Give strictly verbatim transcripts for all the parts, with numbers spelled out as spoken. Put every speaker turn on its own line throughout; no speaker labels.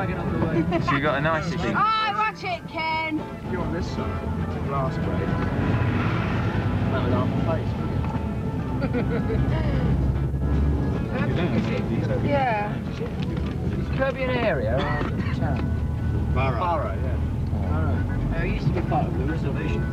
wagon on the way.
So you got a nice issue.
Oh, watch it, Ken.
You're on this side. The glass plate. That would half the face,
Yeah.
Is Kirkby an area or a town?
Borough.
Borough, yeah. Borough. Uh, it used to be part of the reservation.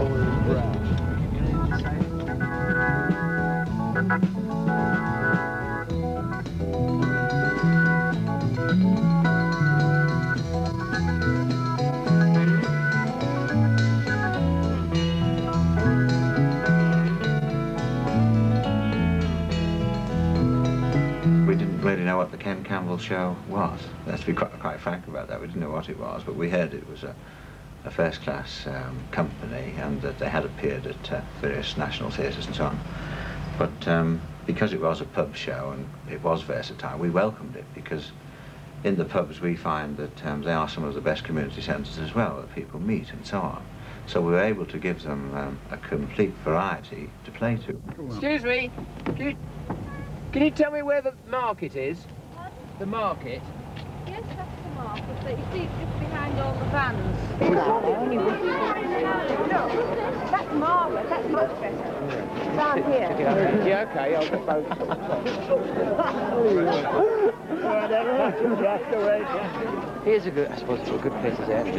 We didn't really know what the Ken Campbell show was. Let's be quite, quite frank about that. We didn't know what it was, but we heard it was a, a first-class um, company and that they had appeared at uh, various national theatres and so on. But um, because it was a pub show and it was versatile, we welcomed it because in the pubs we find that um, they are some of the best community centres as well, that people meet and so on. So we were able to give them um, a complete variety to play to.
Excuse me, can you, can you tell me where the market is? The market?
Yes, that's the market, but you see, just behind all the vans. No, that's marvellous, that's much better. Down here.
Yeah, okay, I'll get both. Here's a good, I suppose, a good place as there.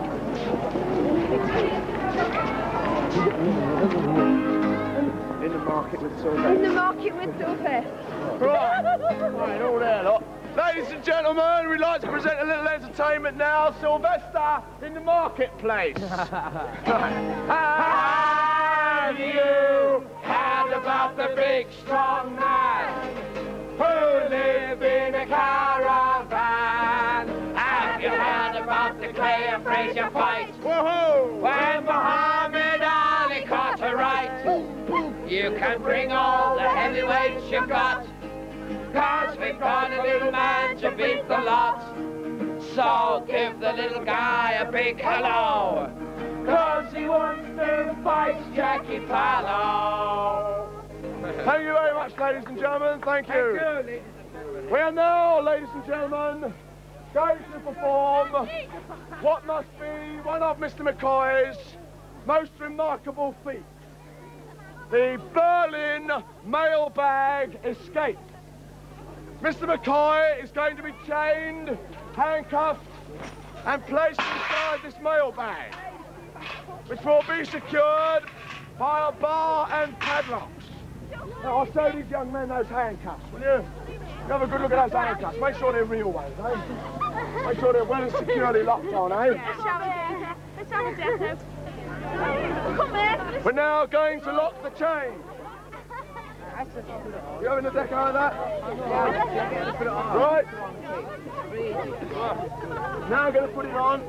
In the market with Sylveste.
In the market with Sylveste.
Right, right, all there, lot. Ladies and gentlemen, we'd like to present a little entertainment now. Sylvester in the marketplace. Have you heard about the big strong man who lived in a caravan? Have you heard about the Clay and Fraser fight? Woohoo! When Muhammad Ali caught a right. You can bring all the heavyweights you've got, 'cause we've got a little man to beat the lot. So give the little guy a big hello, 'cause he wants to fight Jackie Fallow. Thank you very much, ladies and gentlemen. Thank you. Thank you. We are now, ladies and gentlemen, going to perform what must be one of Mister McCoy's most remarkable feats. The Berlin mailbag escape. Mister McCoy is going to be chained, handcuffed, and placed inside this mailbag, which will be secured by a bar and padlocks. Now, I'll show these young men those handcuffs, will you? You have a good look at those handcuffs. Make sure they're real ones, eh? Make sure they're well and securely locked on, eh?
Let's have a death. Come here.
We're now going to lock the chain. You having a deck out of that? Right. Now I'm going to put it on.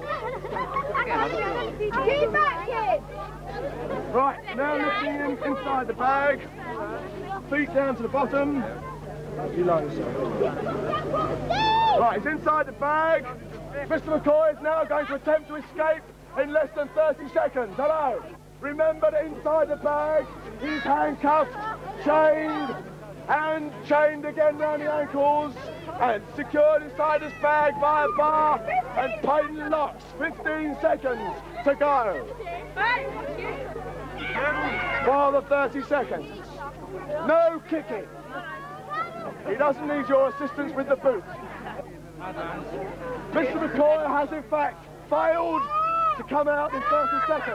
Get back, kid.
Right, now lifting him inside the bag. Feet down to the bottom. You like yourself. Right, he's inside the bag. Mister McCoy is now going to attempt to escape in less than thirty seconds. Hello. Remember that inside the bag, he's handcuffed, chained, and chained again round the ankles, and secured inside his bag by a bar and patent locks. fifteen seconds to go. For the thirty seconds. No kicking. He doesn't need your assistance with the boot. Mister McCoy has in fact failed to come out in thirty seconds.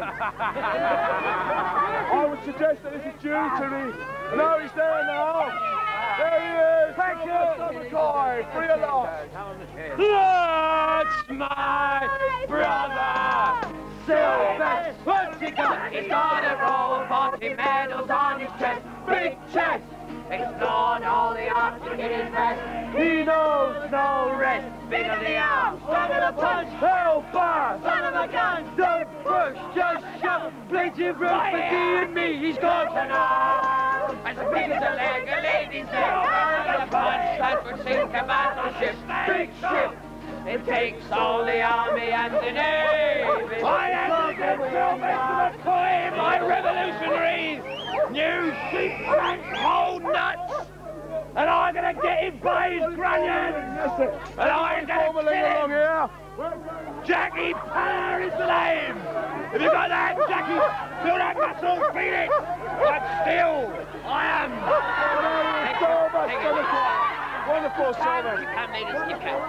I would suggest that this is due to the... No, he's there now. There he is. Thank you, Mister McCoy. Free alive.
That's my brother, Sylveste. What's he got? He's got a row of forty medals on his chest. Big chest. Explored all the Arctic in his vest. He knows no rest. Big of the arm, strong of the punch. Hell fire, son of a gun. Don't push, just shove. Plenty of room for thee and me. He's got an arm as big as a leg, a lady's leg. And a punch that would sink a battleship. Big ship. It takes all the army and the navy. I am the Sylveste McCoy, my revolutionaries. New sheep and whole nuts. And I'm going to gonna get him by his grunion! And I'm gonna kill him! Here. Jackie Power is the name! Have you got that, Jackie? Feel that muscle, feel it! But still, I am! Thank you, thank you.
Wonderful, Sylveste.
You can, ladies, you can.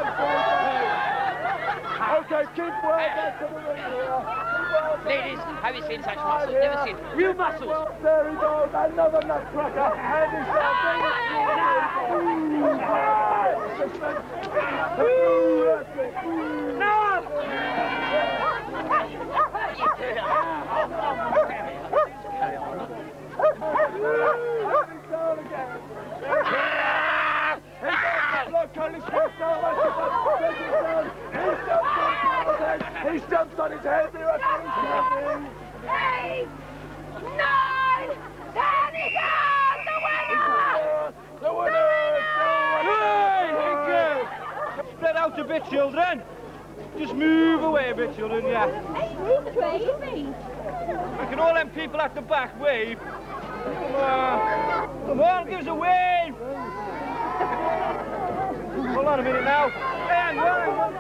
Okay, keep working.
Ladies, have you seen such muscles? Never seen real muscles.
There he goes, another nutcracker. And he's He jumps on his head. Eight,
nine, ten, he's out! The winner!
The winner!
Thank you. Spread out a bit, children. Just move away a bit, children, yeah.
Hey, move away.
Can all them people at the back wave? Come on. Come on, give us a wave. Hold on a minute now. Hang on.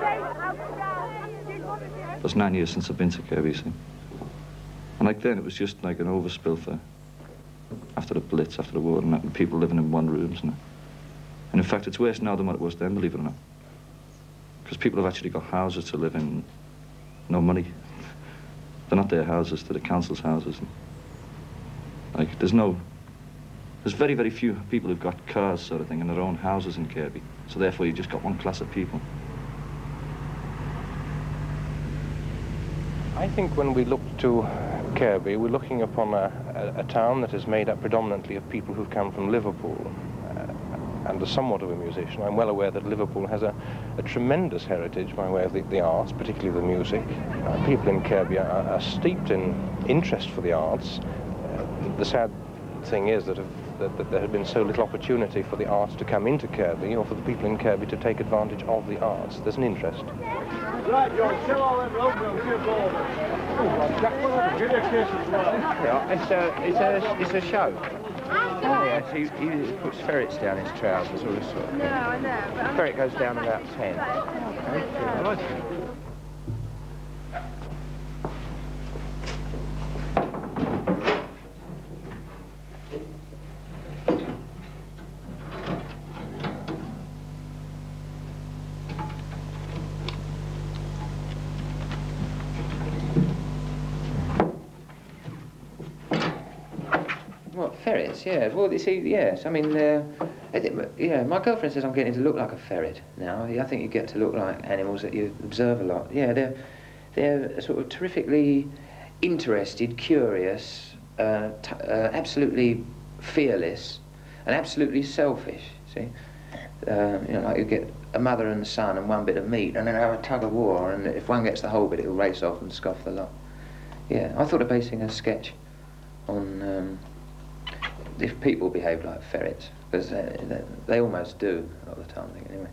It was nine years since I've been to Kirkby, you see. And like then, it was just like an overspill for after the Blitz, after the war, and, that, and people living in one rooms. And, and in fact, it's worse now than what it was then, believe it or not. Because people have actually got houses to live in, no money. They're not their houses, they're the council's houses. And, like, there's no, there's very, very few people who've got cars, sort of thing, in their own houses in Kirkby. So therefore, you've just got one class of people.
I think when we look to Kirkby, we're looking upon a, a, a town that is made up predominantly of people who've come from Liverpool. Uh, and as somewhat of a musician, I'm well aware that Liverpool has a, a tremendous heritage by way of the, the arts, particularly the music. Uh, people in Kirkby are, are steeped in interest for the arts. Uh, the sad thing is that, if, that, that there had been so little opportunity for the arts to come into Kirkby, or for the people in Kirkby to take advantage of the arts. There's an interest.
Right, George, tell all them over and give all them.
Yeah, it's a, it's a, it's a show. Oh, yes, he, he puts ferrets down his trousers, all this sort of thing.
No, I know, but
The ferret goes down about ten. What, ferrets? Yeah. Well, you see, yes. I mean, uh, I think, yeah, my girlfriend says I'm getting to look like a ferret now. I think you get to look like animals that you observe a lot. Yeah, they're, they're sort of terrifically interested, curious, uh, t uh, absolutely fearless, and absolutely selfish, see? Uh, you know, like you get a mother and a son and one bit of meat, and then have a tug of war, and if one gets the whole bit, it'll race off and scoff the lot. Yeah, I thought of basing a sketch on um, if people behaved like ferrets, because they, they, they almost do a lot of the time, I think, anyway.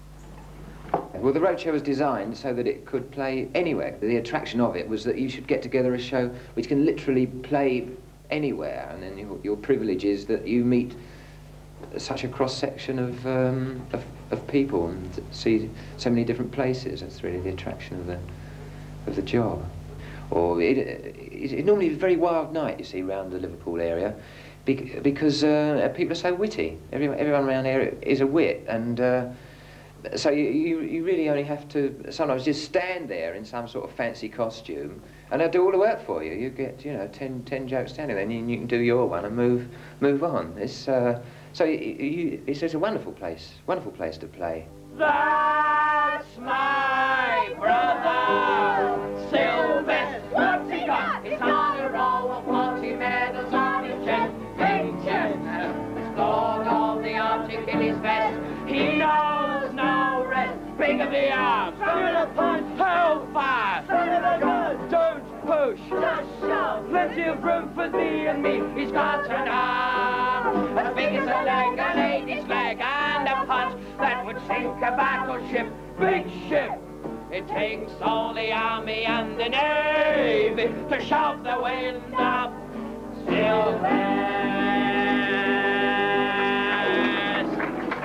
Well, the Roadshow was designed so that it could play anywhere. The attraction of it was that you should get together a show which can literally play anywhere, and then your, your privilege is that you meet such a cross-section of, um, of, of people and see so many different places. That's really the attraction of the, of the job. Or it, it, it normally is a very wild night, you see, around the Liverpool area, bec because uh, people are so witty. Everyone, everyone around here is a wit, and uh, so you, you, you really only have to sometimes just stand there in some sort of fancy costume, and they'll do all the work for you. You get, you know, ten, ten jokes standing there, and you, you can do your one and move, move on. It's, uh, so you, you, it's just a wonderful place, wonderful place to play.
That's my brother, Sylveste. What's he got? He's on a roll of forty medals on his chest. Big chest. Explored all the Arctic in his vest. He knows no rest. Big of the arm. Son of a punch. Hellfire. Son of a gun. Don't push. Just shove. Plenty of room for thee and me. He's got an arm as big as a leg, an eighties leg, and a punch that would sink a battleship. Big ship. It takes all the army and the navy to shove the wind up. Sylveste.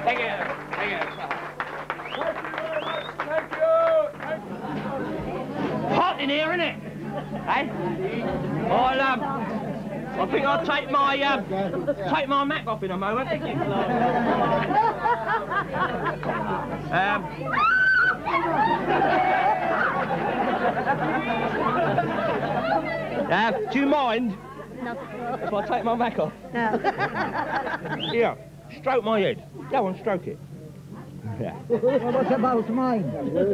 Hey? I'll, um, I think I'll take my, um, take my Mac off in a moment. um... Uh, do you mind?
No.
If I take my Mac off?
No.
Here, stroke my head. Go on, stroke it. Yeah.
What about mine?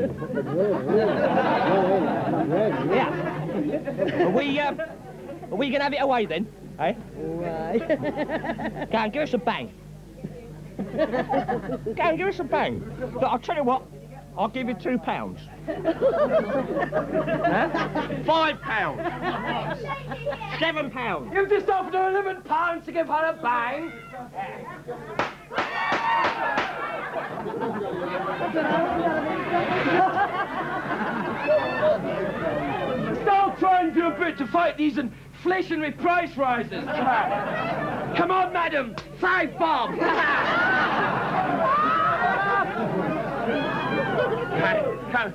Yeah. Are we, um, are we going to have it away then? Eh?
Right.
Go on, give us a bang. Go on, give us a bang. But I'll tell you what, I'll give you two pounds. Huh? Five pounds. Seven pounds.
You've just offered her eleven pounds to give her a bang. Stop trying to do a bit to fight these inflationary price rises. Come on, madam, five bob. Come.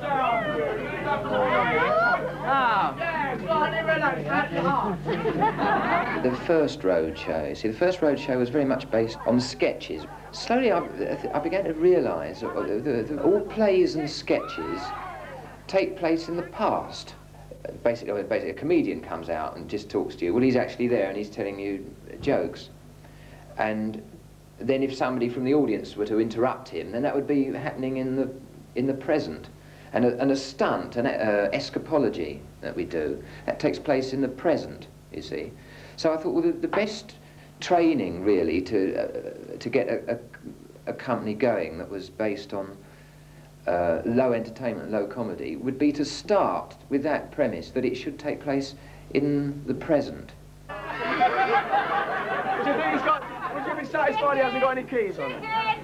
The first road show, see, the first road show was very much based on sketches. Slowly I, I began to realise that all plays and sketches take place in the past. Basically, basically, a comedian comes out and just talks to you. Well, he's actually there and he's telling you jokes. And then if somebody from the audience were to interrupt him, then that would be happening in the, in the present. And a, and a stunt, an uh, escapology that we do, that takes place in the present, you see. So I thought, well, the, the best training, really, to, uh, to get a, a, a company going that was based on uh, low entertainment, low comedy, would be to start with that premise, that it should take place in the present.
Do you think he's got... Would you be satisfied he hasn't got any keys on it?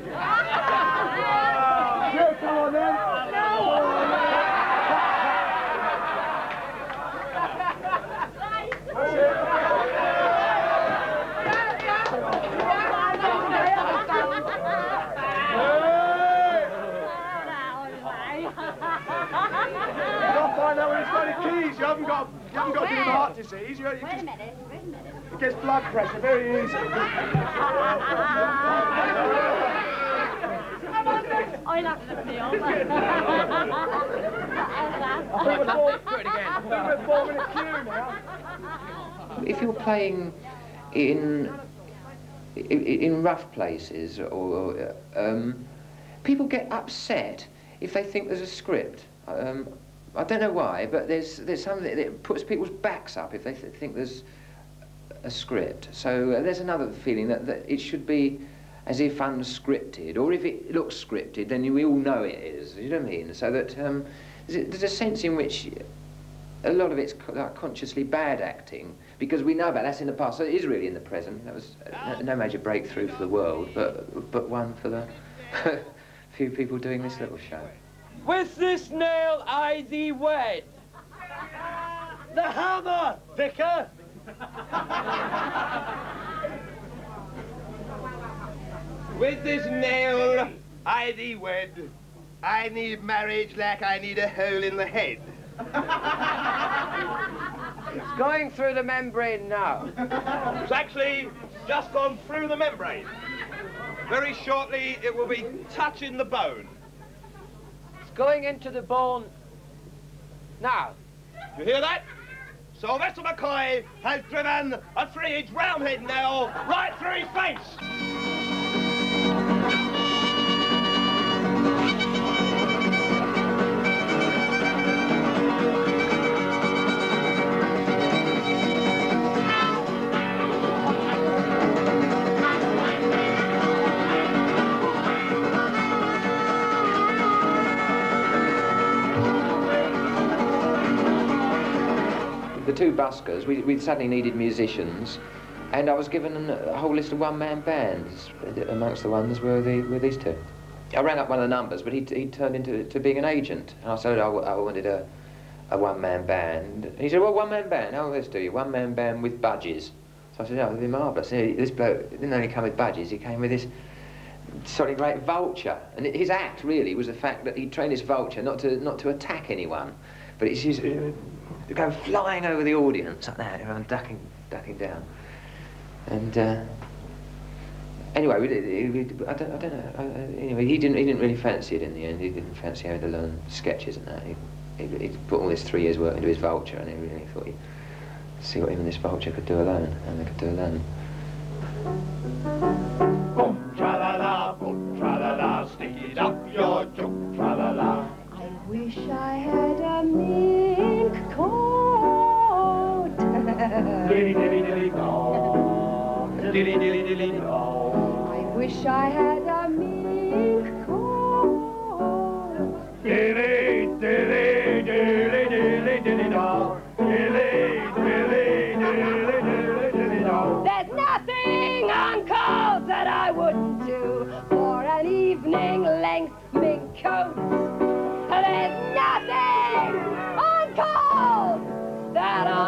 Sure, come on then. Find out when he's got any keys. You haven't got, you haven't got to do with heart disease. You, you
Wait
just,
a minute, wait a minute.
It gets blood pressure very easy.
I laughed at me off.
I think we're four, do it again. I think we're four minute queue now.
If you're playing in in, in rough places, or um, people get upset if they think there's a script. Um, I don't know why, but there's there's something that puts people's backs up if they th think there's a script. So uh, there's another feeling that, that it should be as if unscripted, or if it looks scripted, then we all know it is. You know what I mean? So that um, there's, a, there's a sense in which a lot of it's co like consciously bad acting, because we know about that's in the past. So it is really in the present. That was uh, no major breakthrough for the world, but but one for the few people doing this little show.
With this nail I thee wed. The hammer, vicar.
With this nail I thee wed. I need marriage like I need a hole in the head.
It's going through the membrane now.
It's actually just gone through the membrane. Very shortly it will be touching the bone.
It's going into the bone now.
You hear that? Sylveste McCoy has driven a three-inch roundhead nail right through his face.
The two buskers, we, we suddenly needed musicians, and I was given a whole list of one-man bands. Amongst the ones were, the, were these two. I rang up one of the numbers, but he, he turned into to being an agent, and I said I, I wanted a, a one-man band. And he said, well, one-man band, how will this do you? One-man band with budgies. So I said, oh, that'd be marvellous. This bloke didn't only come with budgies, he came with this sort of great vulture. And his act, really, was the fact that he trained this vulture not to, not to attack anyone, but it's his, go flying over the audience like that, everyone ducking, ducking down. And uh, anyway, we did, we, I don't, I don't know. I, anyway, he didn't, he didn't really fancy it in the end. He didn't fancy having to learn sketches and that. He, he, he put all this three years' work into his vulture, and he really thought he'd see what even this vulture could do alone, and they could do alone.
Boom, tra-la-la, boom, tra-la-la, stick it up your junk, tra-la-la.
I wish I had a mink coat.
Dilly, dilly, dilly, no. Dilly, dilly, dilly, no.
I wish I had a mink coat.
Dilly, dilly, dilly, dilly, dilly, no. Dilly, dilly, dilly, dilly, dilly, no.
There's nothing on calls that I wouldn't do for an evening length mink coat. There's nothing on calls that I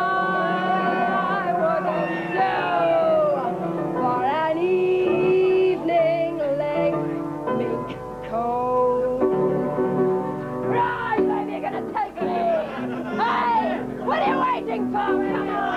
wouldn't do for an evening length mink coat. Right, baby, you're gonna take me. Hey, what are you waiting for? Come on.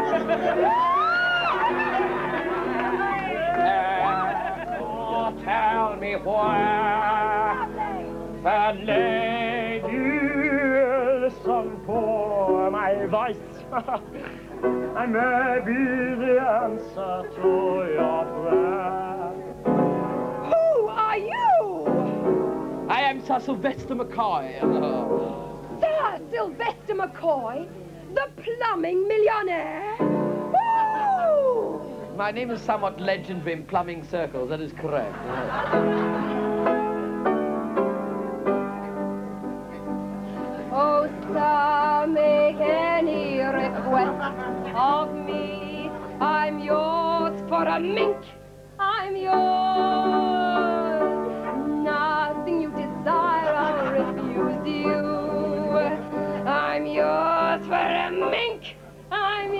Oh, tell me where the lady listen for my voice. I may be the answer to your prayer.
Who are you?
I am Sir Sylveste McCoy.
Sir Sylveste McCoy, the plumbing millionaire. Woo!
My name is somewhat legendary in plumbing circles, that is correct.
Oh, sir, make any request of me. I'm yours for a mink. I'm yours. Nothing you desire, I'll refuse you. I'm yours for a mink. I'm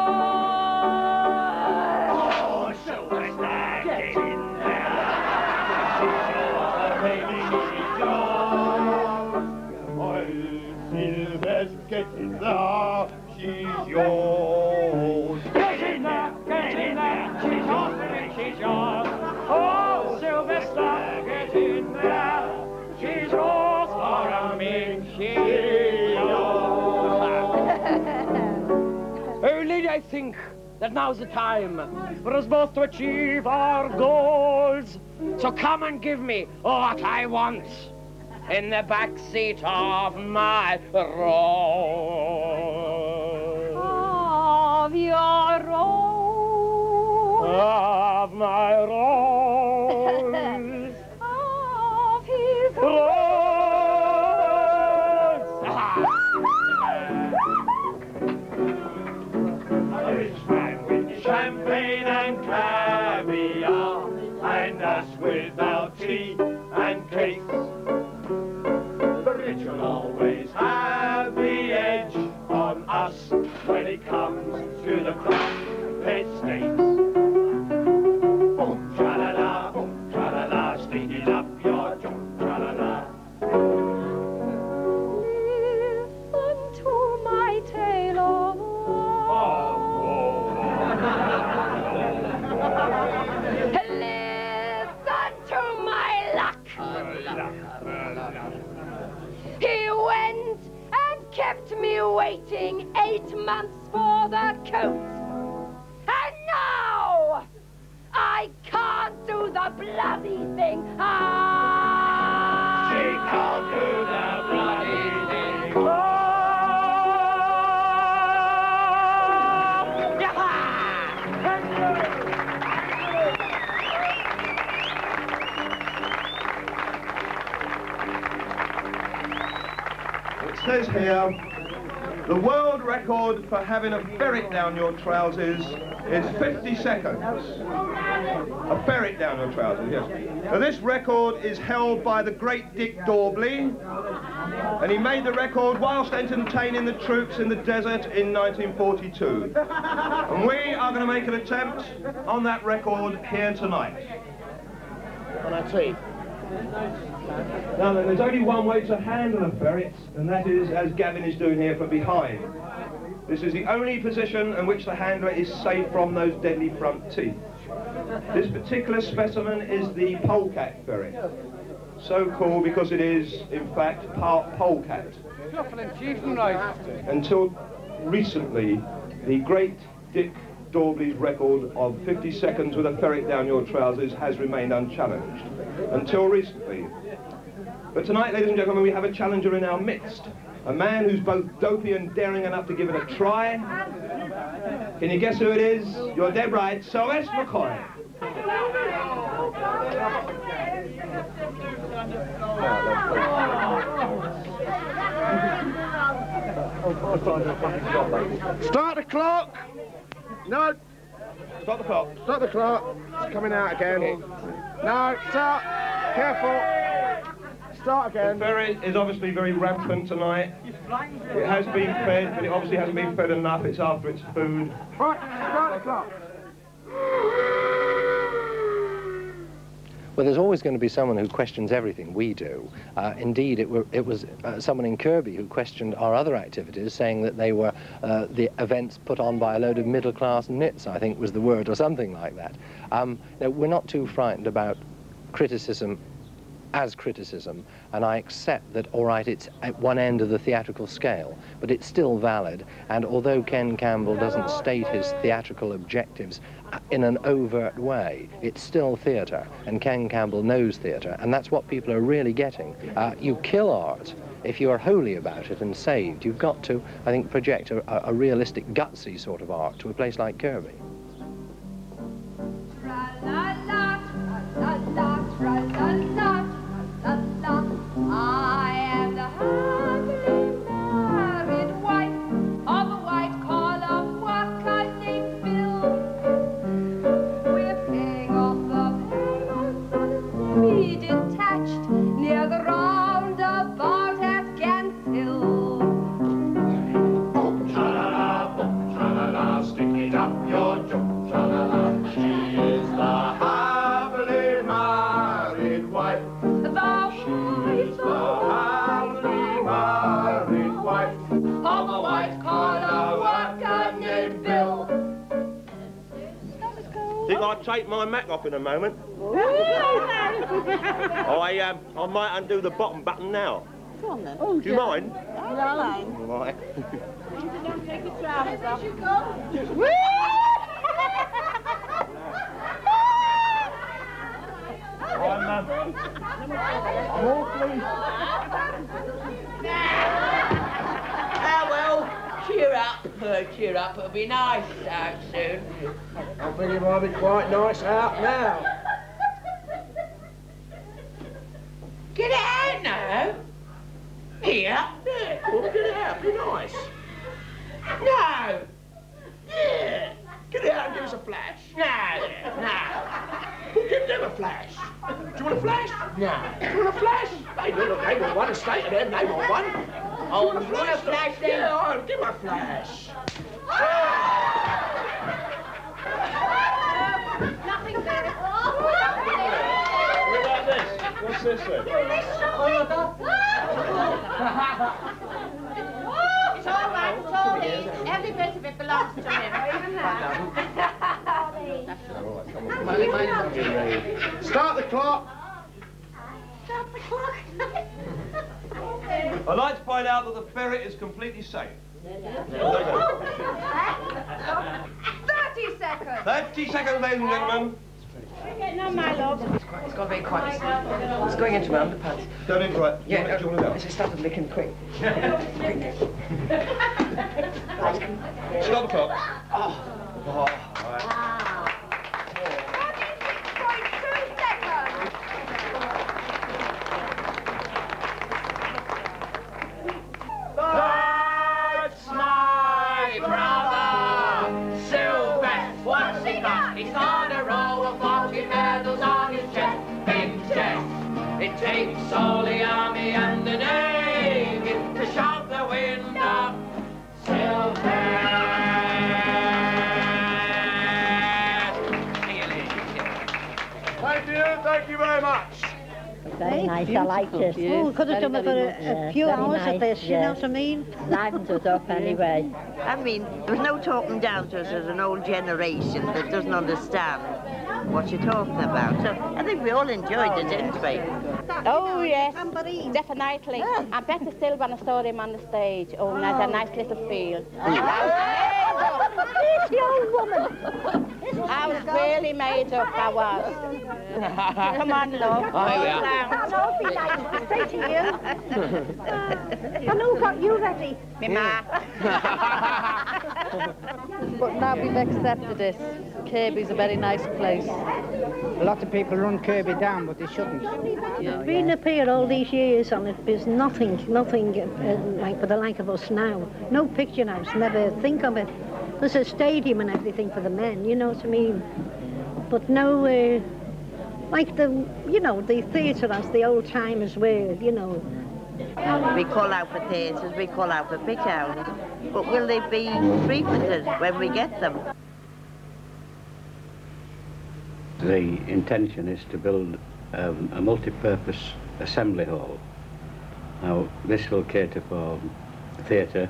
yours.
Oh, Sylvester, get in there. She's yours, baby, she's yours. Oh, Sylvester, get in there. She's yours.
Get in there, get in there, she's yours, baby, she's yours. Oh, Sylvester, get in there, she's yours for a mink, she's yours. Only I think that now's the time for us both to achieve our goals. So come and give me what I want in the back seat of my Rolls.
Of your Rolls.
Of my Rolls.
Of his
Rolls.
A rich man with champagne and caviar, and us without tea and cakes. The rich will always have the edge on us when it comes to the pet steaks. Boom, tra-la-la, boom, tra-la-la, stick it up your junk, tra-la-la.
Listen to my tale of Listen to my luck. He went and kept me waiting eight months for the coat. And now I can't do the bloody thing. Ah!
She can't do the bloody thing.
It says here, the world record for having a ferret down your trousers is fifty seconds. A ferret down your trousers, yes. Now this record is held by the great Dick Dorbley, and he made the record whilst entertaining the troops in the desert in nineteen forty-two. And we are going to make an attempt on that record here tonight.
On a tree.
Now then, there's only one way to handle a ferret, and that is as Gavin is doing here from behind. This is the only position in which the handler is safe from those deadly front teeth. This particular specimen is the polecat ferret. So called because it is, in fact, part polecat. Until recently, the great Dick Dorbley's record of fifty seconds with a ferret down your trousers has remained unchallenged. Until recently. But tonight, ladies and gentlemen, we have a challenger in our midst. A man who's both dopey and daring enough to give it a try. Can you guess who it is? You're dead right, Sylveste McCoy.
Start the clock! No!
Stop the clock.
Stop the clock. It's coming out again. No, start. Careful. Start again.
The ferret is obviously very rampant tonight. It has been fed, but it obviously hasn't been fed enough. It's after its food.
Right, start the clock.
Well, there's always going to be someone who questions everything we do. Uh, indeed, it, were, it was uh, someone in Kirkby who questioned our other activities, saying that they were uh, the events put on by a load of middle-class nits, I think was the word, or something like that. Um, you know, we're not too frightened about criticism as criticism, and I accept that, all right, it's at one end of the theatrical scale, but it's still valid, and although Ken Campbell doesn't state his theatrical objectives in an overt way, it's still theatre, and Ken Campbell knows theatre, and that's what people are really getting. Uh, you kill art if you are holy about it and saved. You've got to, I think, project a, a realistic, gutsy sort of art to a place like Kirkby.
I am the happily married wife of a white-collar worker named Bill. We're paying off the payments on a semi-detached near the roundabout at Ganshill.
Boom, tra-la-la, boom, tra-la-la, stick it up your jump, tra-la-la. She is the happily married wife.
She's the happily married wife of a white-collar worker named Bill.
Think I'd take my Mac off in a moment? I, um, I might undo the bottom button now.
Go on then. Oh,
do you mind?
No.
All right.
Don't take your trousers off.
I'm, um,
Ah, well, cheer up, uh, cheer up. It'll be nice out soon.
I think it might be quite nice out now.
Get out now. Here. There, come on, get out. Be nice. No. Yeah. Get out and give us a flash. No, there. No. We'll give them a flash. Do you want a flash? No. Do you want a flash? They will, they will want a state of them. They want one. Oh, want a flash? Want a flash then? Yeah, I'll give them a flash.
Nothing there.
what about this? What's this then?
It's all right, it's all his. Every bit of it belongs to him.
Start the clock.
Stop the clock.
I'd like to find out that the ferret is completely safe.
Thirty seconds.
thirty seconds, ladies and gentlemen.
We're getting on, my love.
It's gone very quiet. It's going into my underpants.
Don't into it.
Yeah,
do you want to go?
it started licking quick. Quick.
Stop the clock.
Oh.
Oh, all right.
Forty-six point two seconds.
That's my brother, Sylveste. What's he got? He's got a row of forty medals on his chest, big chest. It takes all the army and the navy to shout the wind up, Sylveste.
Thank you, thank you very much.
It's very
Eh?
nice, I liked it.
Oh, we could have done it for a,
Yeah,
a few
very
hours
nice,
of this, you
yes.
know what I mean?
Livened us up anyway.
I mean, there was no talking down to us as an old generation that doesn't understand what you're talking about. So I think we all enjoyed it, didn't we?
Oh, yes, definitely. Yeah. And better still when I saw him on the stage. Oh, and had a nice little feel.
Here's the old woman.
I was really made up, I was. Come on, love.
Oh, here we are. I'll be nice to say to you. And who got you ready?
Me ma.
But now we've accepted it. Kirkby's a very nice place.
A lot of people run Kirkby down, but they shouldn't.
Yeah, Being up here all these years on it, there's nothing, nothing uh, like for the like of us now. No picture house, never think of it. There's a stadium and everything for the men, you know what I mean? But no, uh, like the, you know, the theatre as the old timers were, you know.
We call out for theatres, we call out for picture houses, but will they be frequented when we get them?
The intention is to build um, a multi-purpose assembly hall. Now, this will cater for theatre,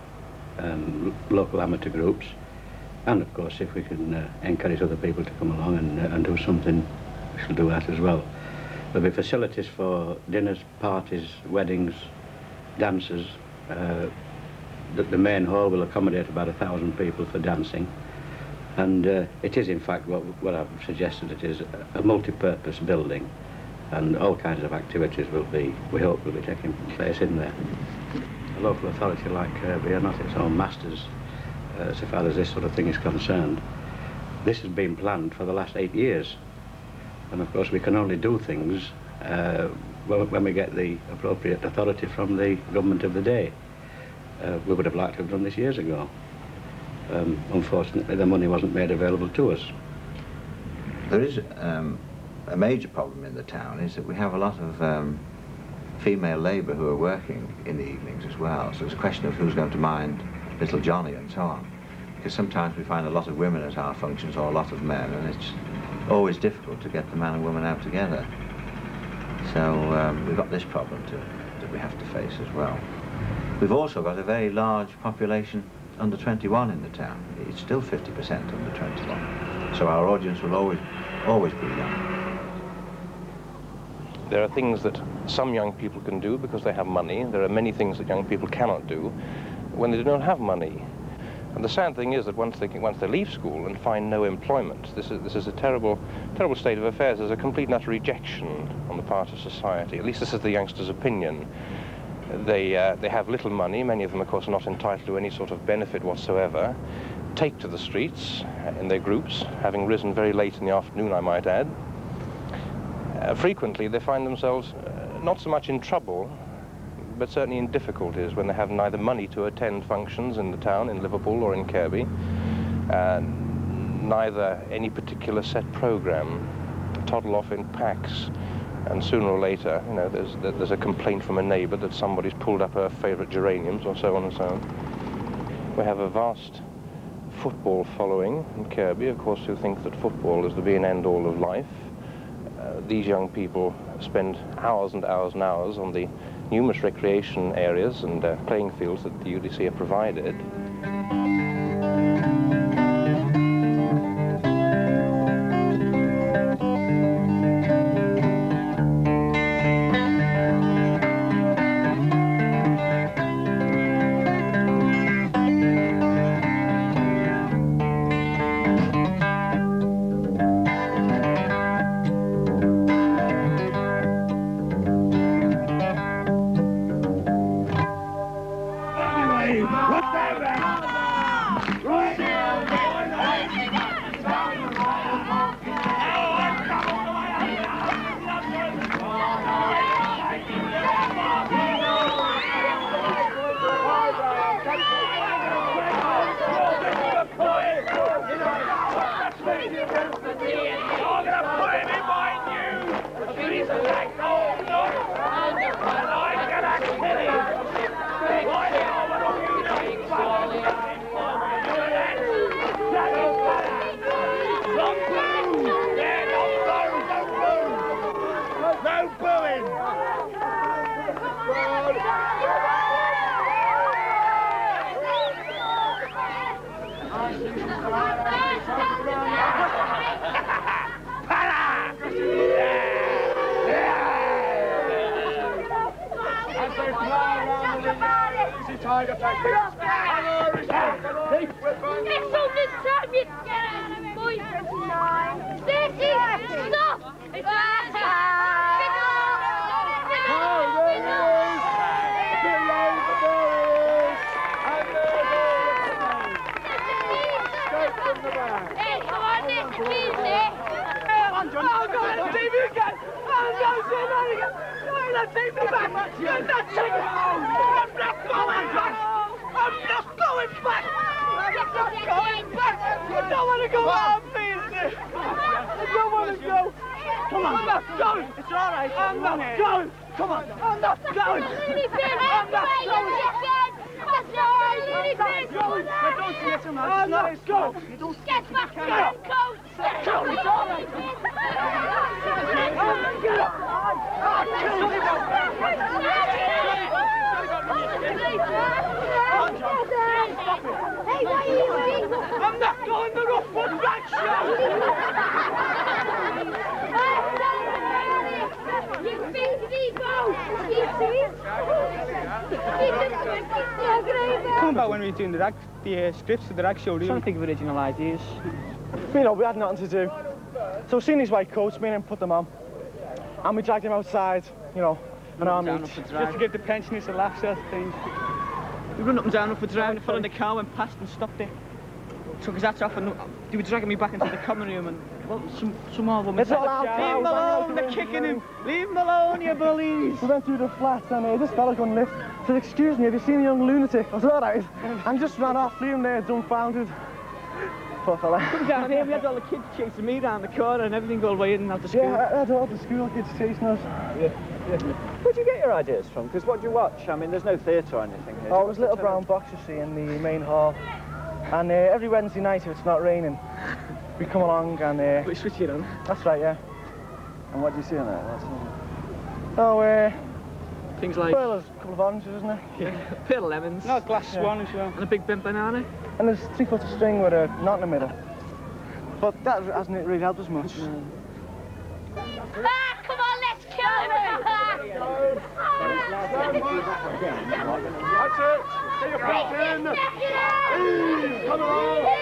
um, local amateur groups, and of course, if we can uh, encourage other people to come along and, uh, and do something, we shall do that as well. There'll be facilities for dinners, parties, weddings, dances. Uh, the, the main hall will accommodate about a thousand people for dancing. And uh, it is, in fact, what, what I've suggested it is, a, a multi-purpose building, and all kinds of activities will be, we hope, will be taking place in there. A local authority like Kirkby are not its own masters uh, so far as this sort of thing is concerned. This has been planned for the last eight years, and of course we can only do things uh, when we get the appropriate authority from the government of the day. Uh, we would have liked to have done this years ago. Um, unfortunately, the money wasn't made available to us.
There is um, a major problem in the town is that we have a lot of um, female labour who are working in the evenings as well. So it's a question of who's going to mind little Johnny and so on. Because sometimes we find a lot of women at our functions or a lot of men, and it's always difficult to get the man and woman out together. So um, we've got this problem to, that we have to face as well. We've also got a very large population under twenty-one in the town. It's still fifty percent under twenty-one. So our audience will always, always be young.
There are things that some young people can do because they have money. There are many things that young people cannot do when they do not have money. And the sad thing is that once they, once they leave school and find no employment, this is, this is a terrible, terrible state of affairs. There's a complete and utter rejection on the part of society. At least this is the youngsters' opinion. They, uh, they have little money. Many of them, of course, are not entitled to any sort of benefit whatsoever. Take to the streets in their groups, having risen very late in the afternoon, I might add. Uh, frequently, they find themselves uh, not so much in trouble, but certainly in difficulties when they have neither money to attend functions in the town, in Liverpool or in Kirkby, and neither any particular set program, toddle off in packs. And sooner or later, you know, there's, there's a complaint from a neighbour that somebody's pulled up her favourite geraniums, or so on and so on. We have a vast football following in Kirkby, of course, who think that football is the be and end all of life. Uh, these young people spend hours and hours and hours on the numerous recreation areas and uh, playing fields that the U D C have provided.
No booing!
Tiger, take it.
It's on this time, you get out of it. Boy, Stacy, stop! It's Hey, come on, Nick, please, Nick.
Come on, John. Oh, God, let's take me again. Oh, no, say that again. No, let's take me back. You're not taking me home. I'm not going back. I'm not going back. I'm not going back. I don't want to go out, please, Nick. I don't want to go. Come on. I'm not going. It's all right. I'm not going. Come on. I'm not going. I'm not going. Don't get him out. Let's go.
Get back to the coat.
It's all right. Get up.
Hey, why are you doing?
I'm not going to rough foot back show.
You big Vivo.
Talking about when we were doing the rag, the uh, scripts for the rag show, really. Trying to think of original ideas.
You know, we had nothing to do. So we seen these white coats, me and him put them on. And we dragged him outside, you know, an army.
Just to give the pensioners a laugh, sort of thing. We run up and down up for driving, the fellow in the car went past and stopped it. Took his hats off and they were dragging me back into the common room and, well, some, some more woman said, leave him alone, they're kicking him, leave him alone, you bullies.
We went through the flats and uh, this fella got lift. Said, excuse me, have you seen a young lunatic? I was all right. And just ran off, leave him there, dumbfounded. Poor fella.
Come down here, we had all the kids chasing me down the corner and everything all the way in and out the school.
Yeah, I had all the school kids chasing us.
Yeah, yeah. Where'd you get your ideas from? Because what do you watch? I mean, there's no theatre or anything here.
Oh, it was Little Brown Box, you see, in the main hall. And uh, every Wednesday night, if it's not raining, we come along and... Uh,
we switch it on.
That's right, yeah.
And what do you see in there? What's in
Oh, uh...
things like...
Well, there's a couple of oranges, isn't there?
Yeah, a pair of lemons. No, a glass
yeah.
swan as well. And a big bent banana.
And there's three foot of string with a knot in the middle. But that hasn't really helped us much.
No. Ah, come on, let's kill him!
That's it. Get your feet in. Come on.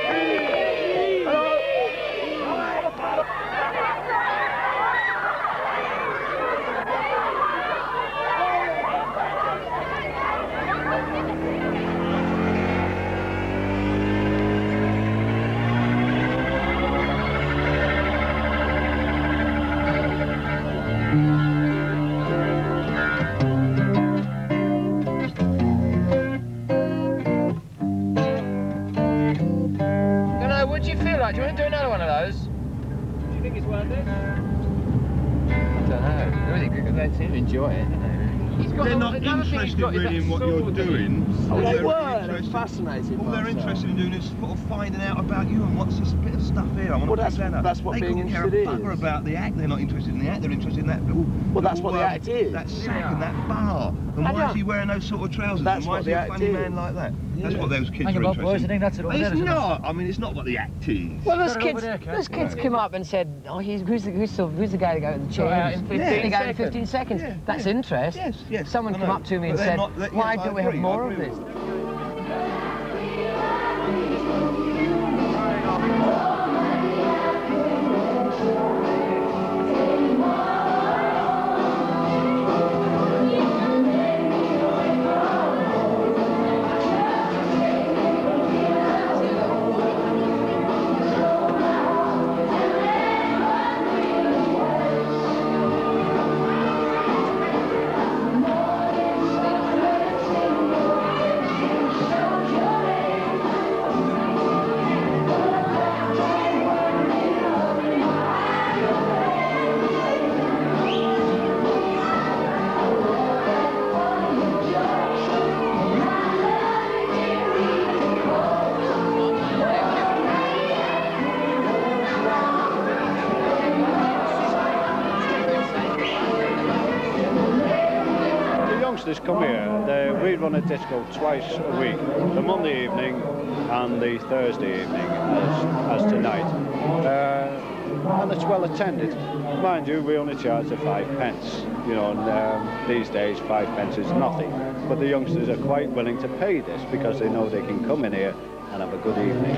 What do you feel like? Do you want to do another one of those?
Do you think it's worth it?
I don't know. Really, they seem to enjoy it, don't they? He's got
they're
a,
not interested really in what you're doing.
Oh, they
they're
were. They're fascinated.
All they're interested in doing is sort of finding out about you and what's this bit of stuff here. I want
well,
to
that's, that's what
they
being
interested
interested
care a
is.
bugger about the act. They're not interested in the act. They're interested in that little.
Well, that's
little,
what the
um,
act is.
That sack
yeah.
and that bar. And
I
why
know.
is he wearing those sort of trousers?
That's
and why
what
is he
the
a
act
funny
is.
man like that?
Yeah.
That's what those kids
Hang
are
about,
interested
boys, I
in.
think that's it all
It's
there, isn't it?
not. I mean, it's not what the act is.
Well, those kids, those kids come up and said, "Oh, he's, who's the who's the who's the guy to go in the chair?
Right, in fifteen
They go in
seconds.
fifteen seconds.
Yeah,
That's
yeah.
interest.
Yes, yes.
Someone
I
come
know.
up to me
But
and
they're
said,
not- they-
"Why
yes, I
don't we have
agree, I
more of
agree
this?"
with
youngsters come here, they, we run a disco twice a week, the Monday evening and the Thursday evening, as, as tonight. Uh, and it's well attended. Mind you, we only charge the five pence, you know, and um, these days five pence is nothing. But the youngsters are quite willing to pay this because they know they can come in here and have a good evening.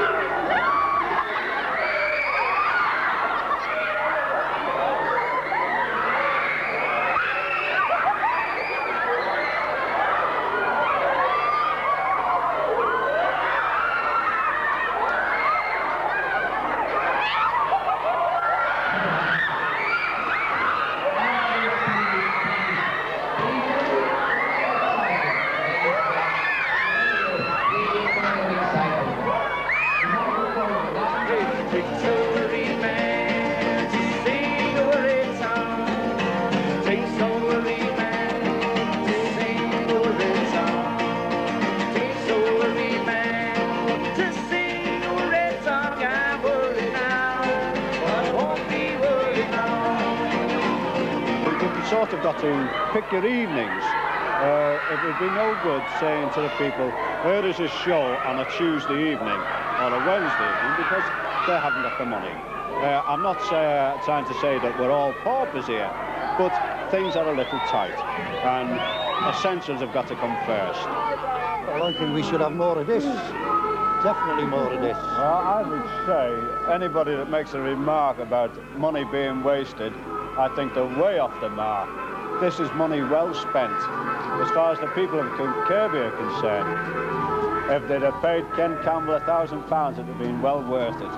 Sort of got to pick your evenings. Uh, it would be no good saying to the people, here is a show on a Tuesday evening or a Wednesday evening, because they haven't got the money. Uh, I'm not uh, trying to say that we're all paupers here, but things are a little tight, and essentials have got to come first.
Well, I think we should have more of this. Definitely more of this.
Well, I would say anybody that makes a remark about money being wasted, I think they're way off the mark. This is money well spent. As far as the people of Kirkby are concerned, if they'd have paid Ken Campbell a thousand pounds, it'd have been well worth it.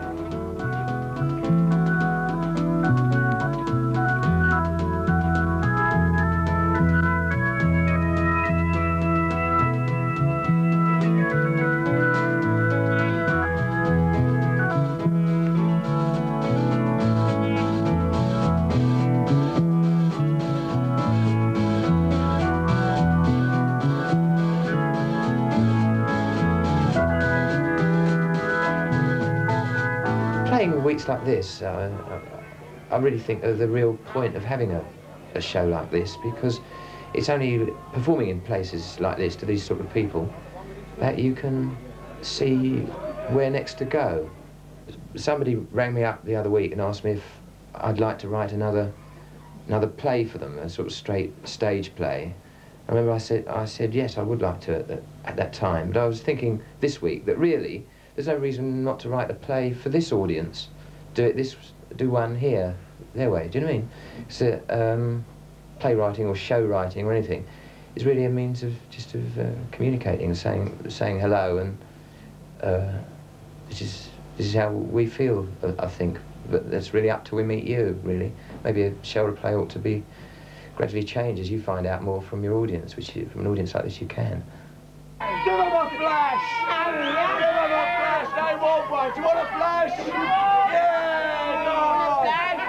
Weeks like this, uh, I really think are the real point of having a, a show like this, because it's only performing in places like this to these sort of people that you can see where next to go. Somebody rang me up the other week and asked me if I'd like to write another another play for them, a sort of straight stage play. I remember I said I said yes, I would like to at that, at that time, but I was thinking this week that really there's no reason not to write a play for this audience. Do it this, do one here, their way. Do you know what I mean? So um, playwriting or show writing or anything is really a means of just of uh, communicating, saying saying hello, and uh, this is this is how we feel. Uh, I think, but that's really up till we meet you. Really, maybe a show or a play ought to be gradually changed as you find out more from your audience, which you, from an audience like this you can.
Give them a flash! Give them a flash! They want one. Do you want a flash? Yeah! No!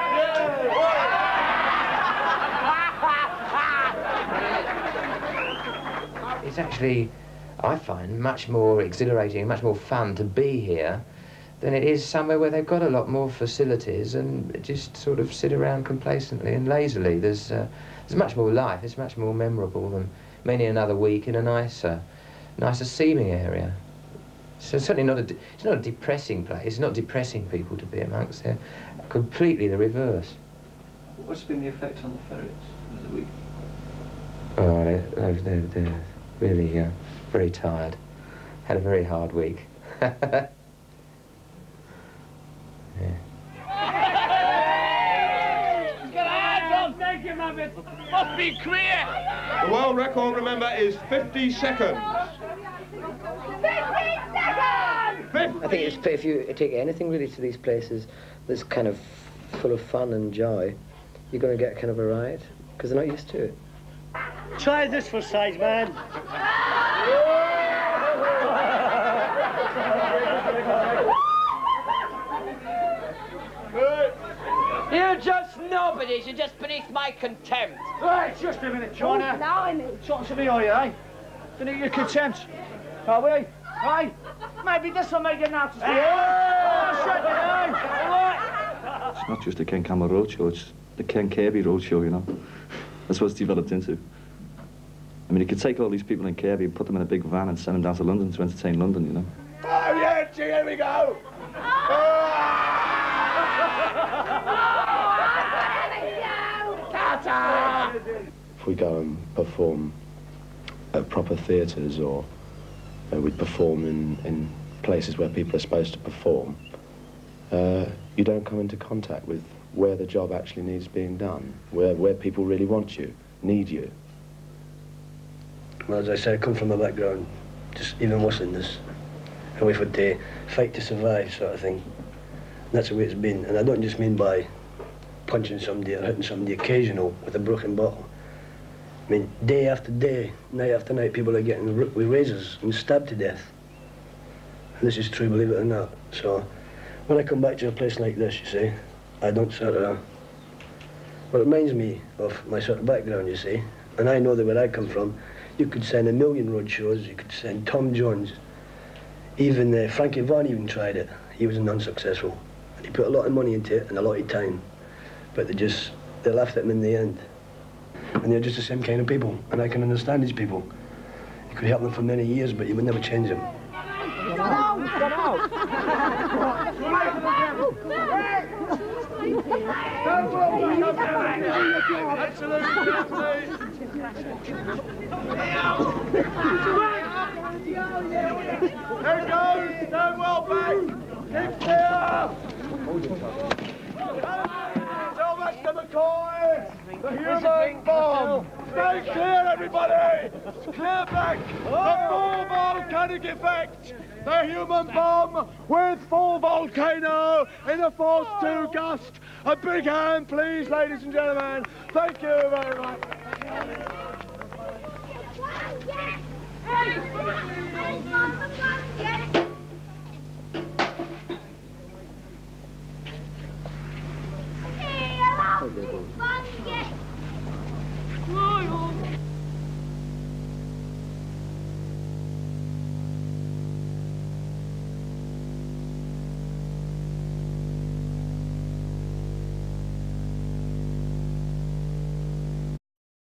It's actually, I find, much more exhilarating, much more fun to be here than it is somewhere where they've got a lot more facilities and just sort of sit around complacently and lazily. There's, uh, there's much more life. It's much more memorable than many another week in a nicer, nicer seeming area. So it's certainly not a, it's not a depressing place. It's not depressing people to be amongst. They're completely the reverse.
What's been the effect on the ferrets of the week?
Oh, they're, they're, they're really uh, very tired. Had a very hard week. Yeah.
He's got hands on, make him have it. Must be clear.
The world record, remember, is fifty seconds.
fifty seconds!
I think it's, if you take anything really to these places that's kind of full of fun and joy, you're going to get kind of a riot, because they're not used to it.
Try this for size, man.
You're just nobodies. You're just beneath my contempt.
Right, just a minute, China.
Oh, now I mean.
Something to me, are you, eh? Beneath your contempt. Are we? Aye? Maybe this will make you notice me. Oh, shut it, eh? All right.
It's not just the Ken Campbell Roadshow, it's the Ken Kirkby Roadshow, you know. That's what it's developed into. I mean, you could take all these people in Kirkby and put them in a big van and send them down to London to entertain London, you know.
Oh, yeah, gee, here we go.
If we go and perform at proper theatres, or uh, we perform in, in places where people are supposed to perform, uh, you don't come into contact with where the job actually needs being done, where, where people really want you, need you.
Well, as I said, I come from a background just even worse than this. And we've had to fight to survive, sort of thing. And that's the way it's been. And I don't just mean by punching somebody or hitting somebody occasional with a broken bottle. I mean, day after day, night after night, people are getting ripped with razors and stabbed to death. And this is true, believe it or not. So, when I come back to a place like this, you see, I don't sort of... Well, it reminds me of my sort of background, you see. And I know that where I come from, you could send a million road shows, you could send Tom Jones. Even uh, Frankie Vaughan even tried it. He was unsuccessful. And he put a lot of money into it and a lot of time. But they just, they laughed at him in the end. And they're just the same kind of people. And I can understand these people. You could help them for many years, but you would never change them.
Get out! Get out!
There goes, done well back. Keep clear. Sylveste McCoy, the human bomb. Stay clear, everybody. Clear back. The full volcanic effect. The human bomb with full volcano in a force two gust. A big hand, please, ladies and gentlemen. Thank you very much.
Yes!